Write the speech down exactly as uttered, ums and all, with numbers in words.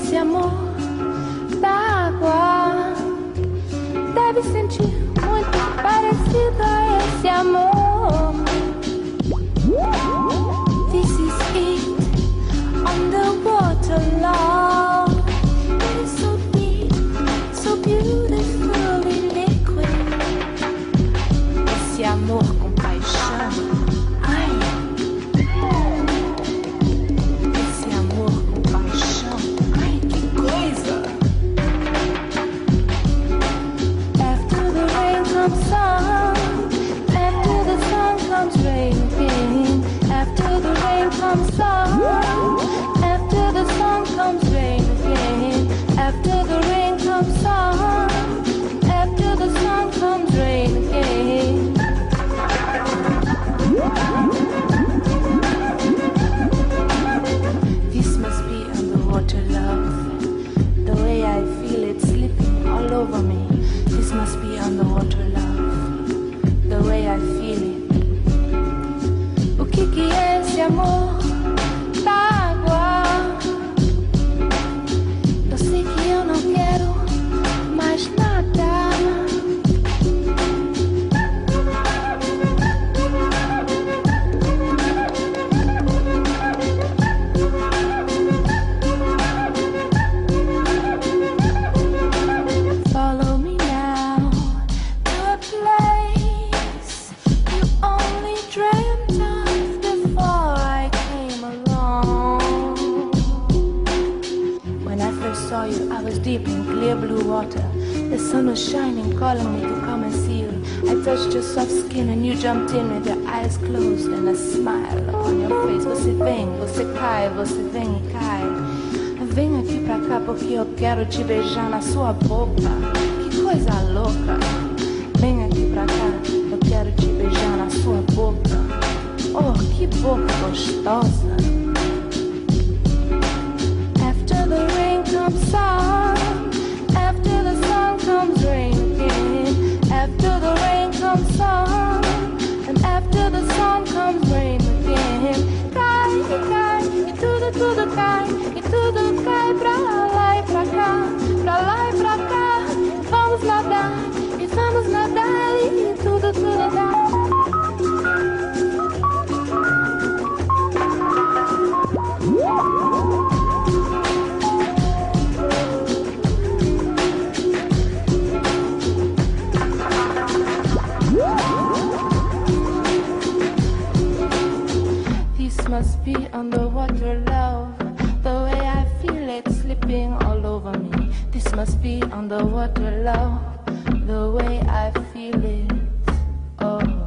esse amor da água deve sentir muito parecido a esse amor. This is it, underwater love. It is so deep, so beautifully liquid. Esse amor com paixão, ai. Esse amor com paixão, ai, que coisa. After the rain comes sun, after the sun comes rain again. After the rain comes sun, after the sun comes rain again. After the rain comes sun, after the sun comes rain again. This must be underwater love, the way I feel it slipping all over me. This must be underwater love, the way I feel it. O que que é esse amor da água? Eu sei que eu não quero mais nada. Follow me now to a place you only dreamt of before I came along. When I first saw you, I was deep in clear blue water. The sun was shining, calling me to come and see you. I touched your soft skin and you jumped in with your eyes closed and a smile on your face. Você vem, você cai, você vem e cai. Vem aqui pra cá porque eu quero te beijar na sua boca. Que coisa louca. Vem aqui pra cá, eu quero te beijar na sua boca. Oh, que boca gostosa. After the rain comes sun, after the sun comes rain again. After the rain comes sun, and after the sun comes rain again. Cai, cai, e tudo, tudo cai, e tudo cai pra lá e pra cá, pra lá e pra cá. Vamos nadar, e vamos nadar, e tudo, tudo dá. This must be underwater love, the way I feel it slipping all over me. This must be underwater love, the way I feel it. Oh.